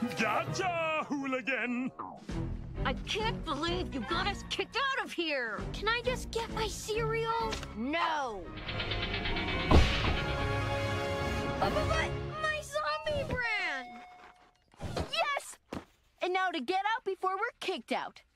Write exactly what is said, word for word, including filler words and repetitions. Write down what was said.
Gotcha, hooligan! I can't believe you got us kicked out of here! Can I just get my cereal? No! But, but, but my zombie brand! Yes! And now to get out before we're kicked out.